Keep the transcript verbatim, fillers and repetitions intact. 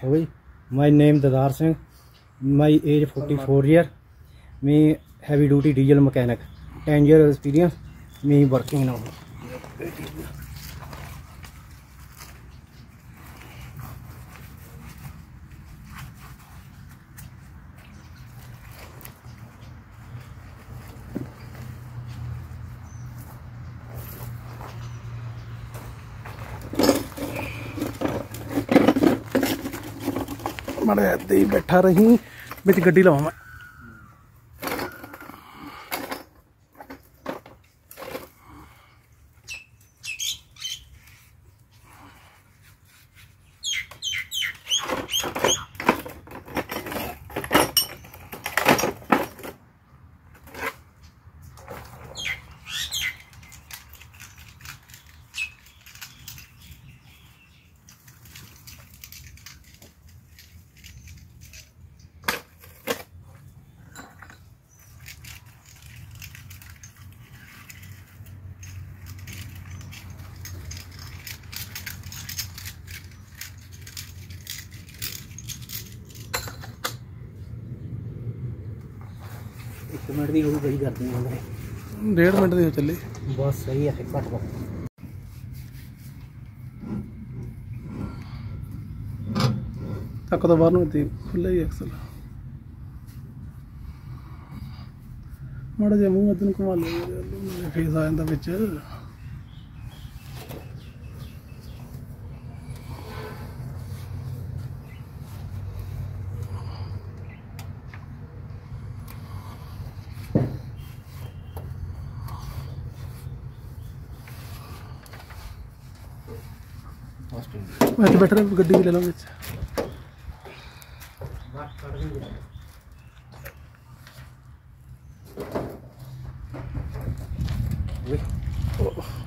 Hoy, my name Dadar Singh. My age forty-four year. Me heavy duty diesel mechanic. ten year experience. Me working now. माड़े ऐसे ही बैठा रही बिच गड्डी लावां मैं एक मिनट की होगी बड़ी करती हैं डेढ़ मिनट दी चली बस सही है घट लो तक तो बाहर नहीं खुले ही एक्सल माड़ा जिहा मूँह इधर घुमा लो फेस आ जाता बिच मैं बैठ रहा गड्डी भी ले लो बिच